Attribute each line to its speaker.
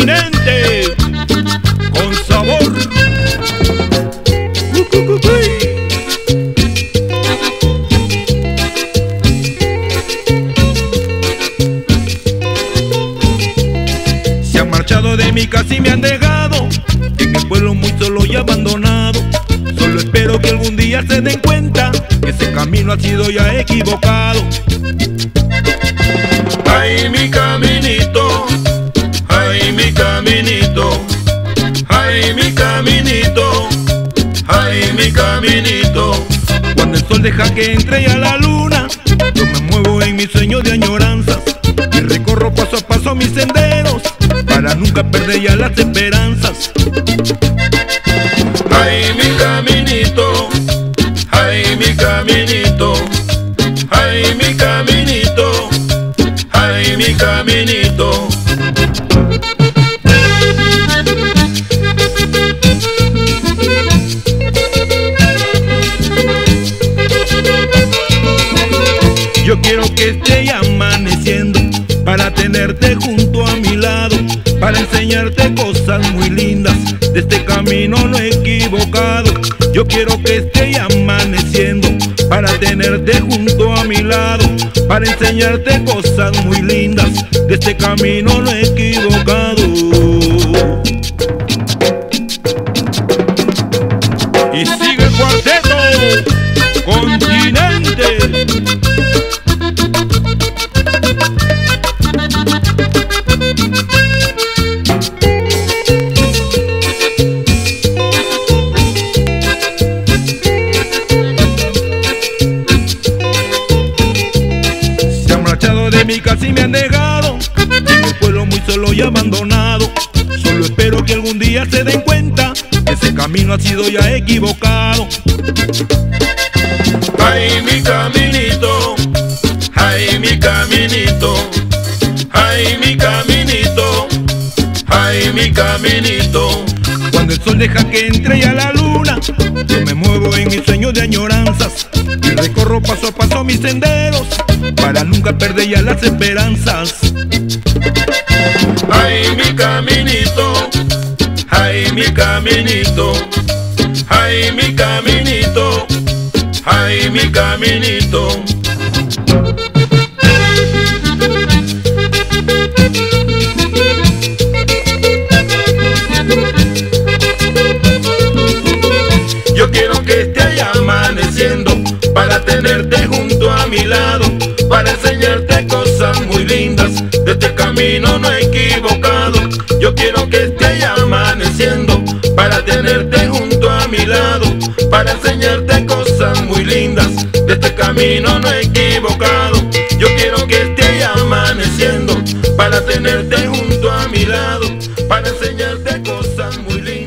Speaker 1: Continente con sabor. Se han marchado de mi casa y me han dejado en el pueblo muy solo y abandonado. Solo espero que algún día se den cuenta que ese camino ha sido ya equivocado.
Speaker 2: Ay, mi caminito, ay, mi caminito, ay, mi caminito, ay, mi caminito.
Speaker 1: Cuando el sol deja que entre ya la luna, yo me muevo en mi sueño de añoranzas y recorro paso a paso mis senderos para nunca perder ya las esperanzas.
Speaker 2: Ay, mi caminito, ay, mi caminito, ay, mi caminito, ay, mi caminito.
Speaker 1: Yo quiero que esté amaneciendo para tenerte junto a mi lado, para enseñarte cosas muy lindas de este camino no equivocado. Yo quiero que esté amaneciendo para tenerte junto a mi lado, para enseñarte cosas muy lindas de este camino no equivocado. Y sigue el cuarteto Continente. De mi casa y me han dejado en el pueblo muy solo y abandonado. Solo espero que algún día se den cuenta que ese camino ha sido ya equivocado.
Speaker 2: Ay, mi caminito, ay, mi caminito, ay, mi caminito, ay, mi caminito.
Speaker 1: Cuando el sol deja que entre ya la luna, yo me muevo en mis sueños de añoranzas y recorro paso a paso mis senderos para nunca perder ya las esperanzas.
Speaker 2: Ay, mi caminito, ay, mi caminito, ay, mi caminito, ay, mi caminito. Yo quiero que esté amaneciendo para tenerte junto a mi lado, para enseñarte cosas muy lindas de este camino no equivocado. Yo quiero que esté amaneciendo para tenerte junto a mi lado, para enseñarte cosas muy lindas de este camino no equivocado. Yo quiero que esté amaneciendo para tenerte junto a mi lado, para enseñarte cosas muy lindas.